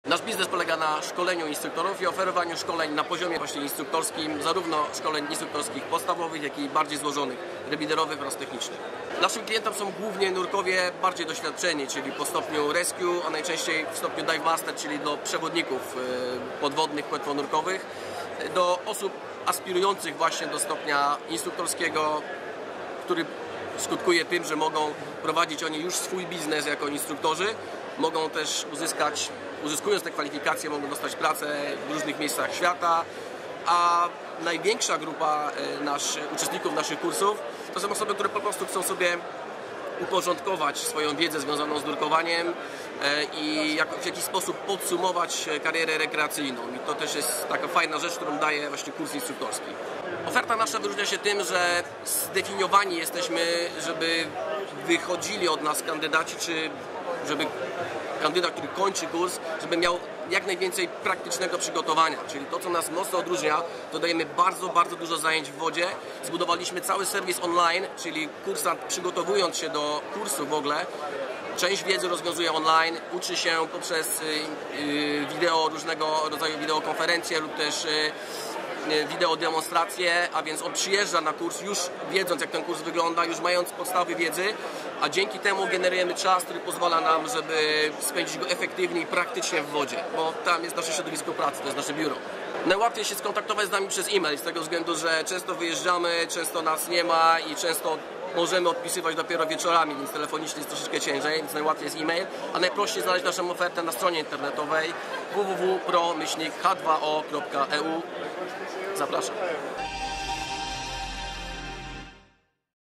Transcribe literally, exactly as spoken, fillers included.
Nasz biznes polega na szkoleniu instruktorów i oferowaniu szkoleń na poziomie właśnie instruktorskim, zarówno szkoleń instruktorskich podstawowych, jak i bardziej złożonych, rebiderowych oraz technicznych. Naszym klientem są głównie nurkowie bardziej doświadczeni, czyli po stopniu rescue, a najczęściej w stopniu dive master, czyli do przewodników podwodnych, płetwonurkowych, do osób aspirujących właśnie do stopnia instruktorskiego, który skutkuje tym, że mogą prowadzić oni już swój biznes jako instruktorzy, mogą też uzyskać, uzyskując te kwalifikacje, mogą dostać pracę w różnych miejscach świata, a największa grupa nasz, uczestników naszych kursów to są osoby, które po prostu chcą sobie uporządkować swoją wiedzę związaną z nurkowaniem i jak, w jakiś sposób podsumować karierę rekreacyjną. I to też jest taka fajna rzecz, którą daje właśnie kurs instruktorski. Oferta nasza wyróżnia się tym, że zdefiniowani jesteśmy, żeby wychodzili od nas kandydaci, czy żeby kandydat, który kończy kurs, żeby miał jak najwięcej praktycznego przygotowania, czyli to, co nas mocno odróżnia, to dajemy bardzo, bardzo dużo zajęć w wodzie. Zbudowaliśmy cały serwis online, czyli kursant, przygotowując się do kursu w ogóle, część wiedzy rozwiązuje online, uczy się poprzez wideo, różnego rodzaju wideokonferencje lub też wideo demonstracje, a więc on przyjeżdża na kurs już wiedząc, jak ten kurs wygląda, już mając podstawy wiedzy, a dzięki temu generujemy czas, który pozwala nam, żeby spędzić go efektywnie i praktycznie w wodzie, bo tam jest nasze środowisko pracy, to jest nasze biuro. Najłatwiej się skontaktować z nami przez e-mail, z tego względu, że często wyjeżdżamy, często nas nie ma i często możemy odpisywać dopiero wieczorami, więc telefonicznie jest troszeczkę ciężej, więc najłatwiej jest e-mail, a najprościej znaleźć naszą ofertę na stronie internetowej w w w kropka pro myślnik h dwa o kropka e u. Zapraszam.